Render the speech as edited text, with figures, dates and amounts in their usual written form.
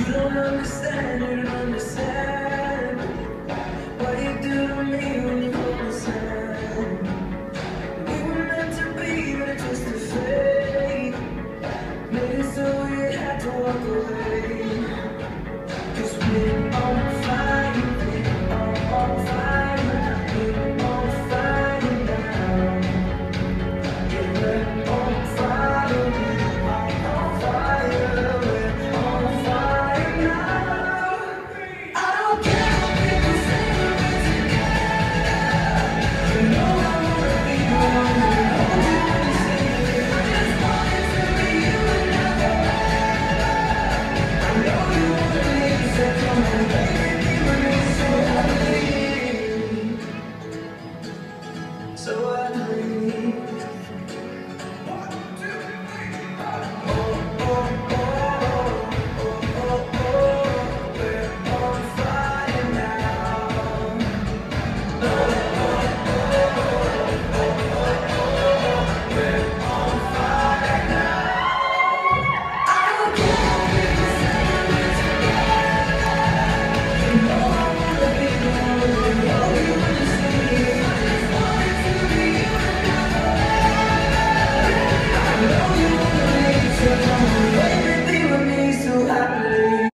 don't understand, you don't understand what you do to me when you hold my hand. We were meant to be, but it's just a fate. Made it so we had to walk away. 'Cause we're on fire, we're on fire, we're on fire now. Yeah, we're on fire, we're on fire, we're on fire now. I don't care what people say, we're together. You know I wanna be the one who holds you when you say it. I just want it to be you and never. I know you wanna leave, so come on, baby.